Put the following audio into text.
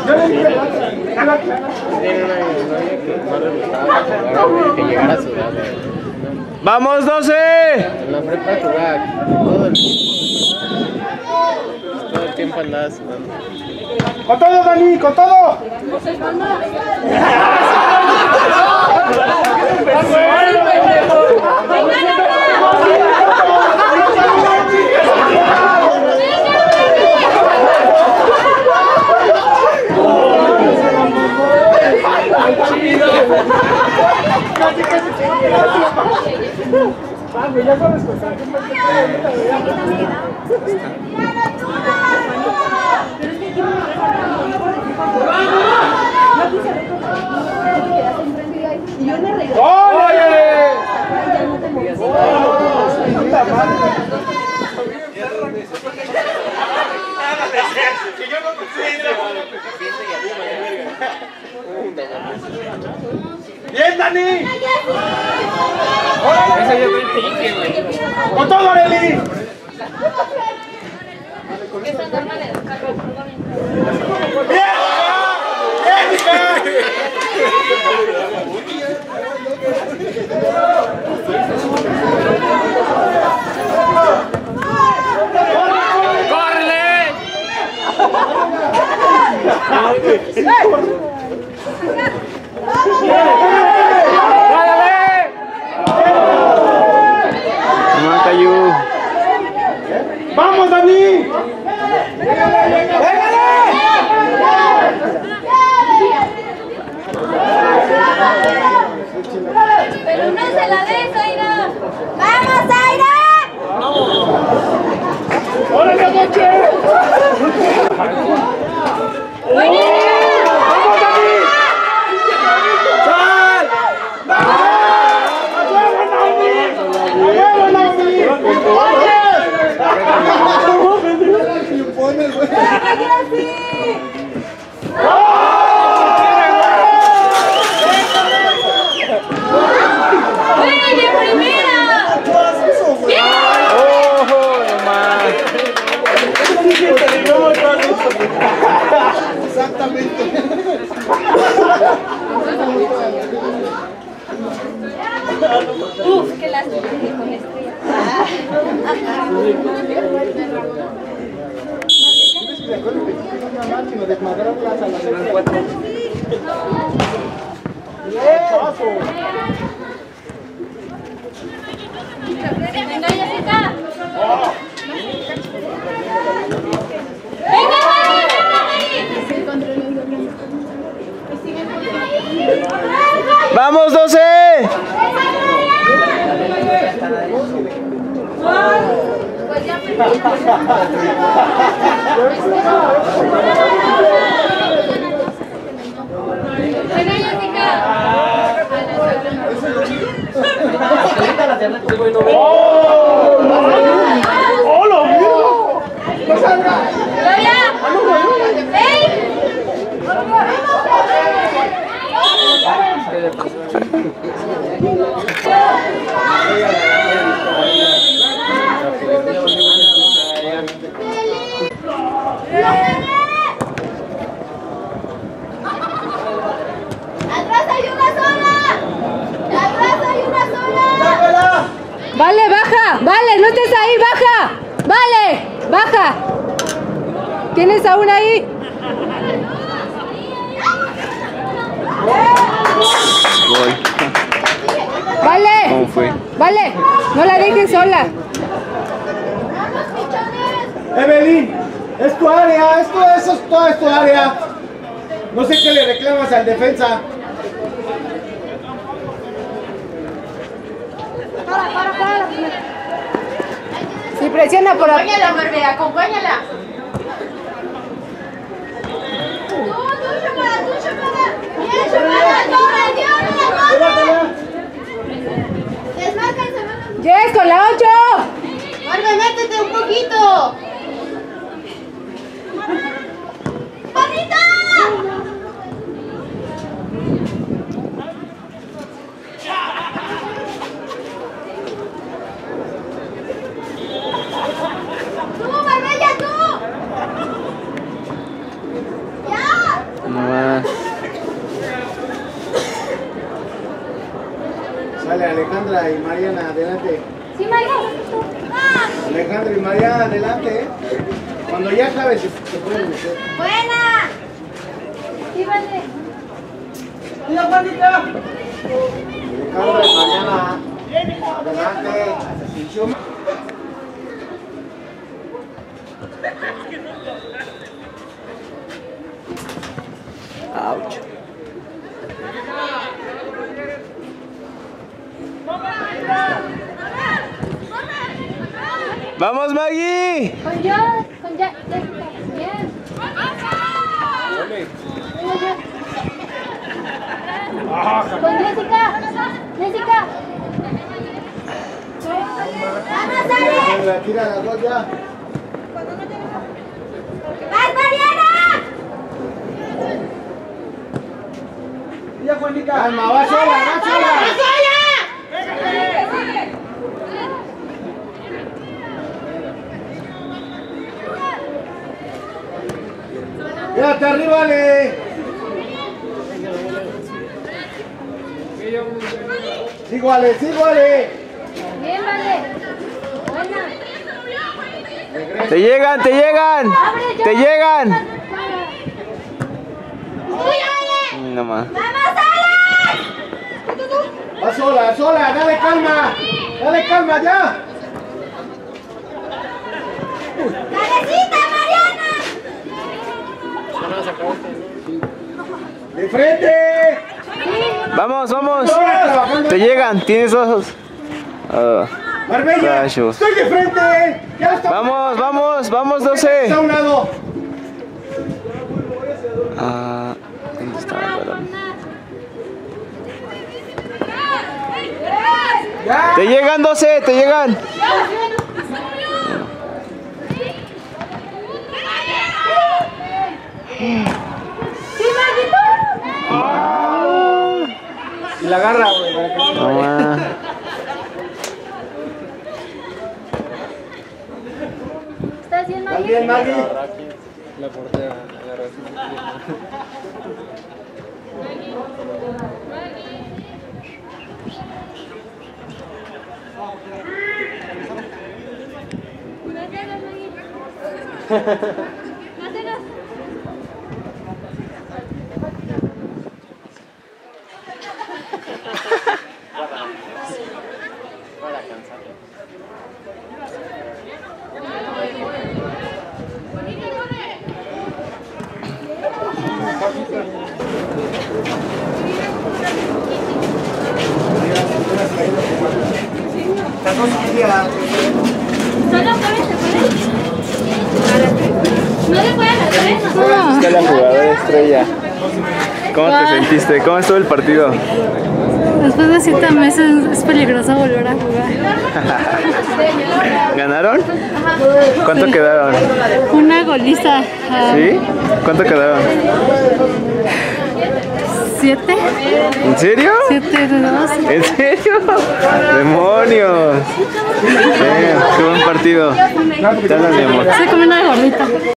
¡Vamos, 12! En la prepa jugaba todo el tiempo andaba sudando. ¡Con todo, Dani! ¡Con todo! Ya sabes contar. ¡Bien, Dani! Ese yo estoy triste, güey. ¡Con todo, Arely! ¡Bien! ¡Córrele! ¡Vamos, Dani! Pero no se la des, Zaira. ¡Vamos, Zaira! ¡Órale, Moche! ¡Vamos, Dani! ¡Sal! Exactamente. Uf, qué lástima que con estrella. Venga, Jessica. Venga, ¡Vamos, 12! pues ya me venga, Jessica. ¡Oh, lo vio! Gloria. ¡Ey! ¡Atrás hay una sola! ¡Atrás hay una sola! Vale, baja, vale, no estés ahí, baja, vale, baja. ¿Tienes aún ahí? Vale, ¿Cómo fue? vale, no la dejes sola. Evelyn, es tu área, eso es toda tu área. No sé qué le reclamas al defensa. Si presiona por ahí. Acompáñala, Marve, acompáñala. Yes, con la 8. Marve, métete un poquito. ¡Bonita! ¡Tú, Marbella, tú! Dígale a Alejandra y Mariana, adelante. Sí, María. Alejandra y Mariana, adelante. Cuando ya acabes, se pueden meter. Buena. Sí, vale. ¡Mira, Juanita! Alejandra y Mariana, adelante. Ouch. ¡Vamos, Maggie! Con yo, con ya. Bien. Con Jessica. Jessica. Vamos, Ale. Tira las dos ya. ¡Vas, Mariana! Mira, Juanita. Calma, va sola, va sola. Quédate arriba, Ale. Sigo, Ale, sigo, Ale. Bien, vale. Buena. ¡Te llegan, te llegan! Abre, yo. ¡Te llegan! Sí, Ale. No más. ¡Vamos, Ale! Va sola, sola, dale calma. Dale calma ya. ¡Cabecita, Mariana! De frente. ¡Vamos, vamos! ¡Te llegan! ¿Tienes ojos? Ah, Marbella, rayos. estoy de frente. Ya está. ¡Vamos, vamos! ¡Vamos, Está a 12! un lado. Ah, ¿dónde está el balón? Ya. ¡Te llegan, 12! ¡Te llegan! ¡Sí, Maguito! Y la agarra, güey. Para que no No más. ¿Estás bien, ¿Estás Maggie? bien, Maggie? La portera agarra así. Para cansarlo. ¿Solo puedes se puede? ¿No le pueden hacer eso? Está la jugadora estrella. ¿Cómo te sentiste? ¿Cómo estuvo el partido? Después de 7 meses es peligroso volver a jugar. ¿Ganaron? ¿Cuánto quedaron? Una goliza. ¿Sí? ¿Cuánto quedaron? 7. ¿En serio? 7-2. ¿En serio? ¡Demonios! Qué buen partido. Te hablan, mi amor. Se come una gordita.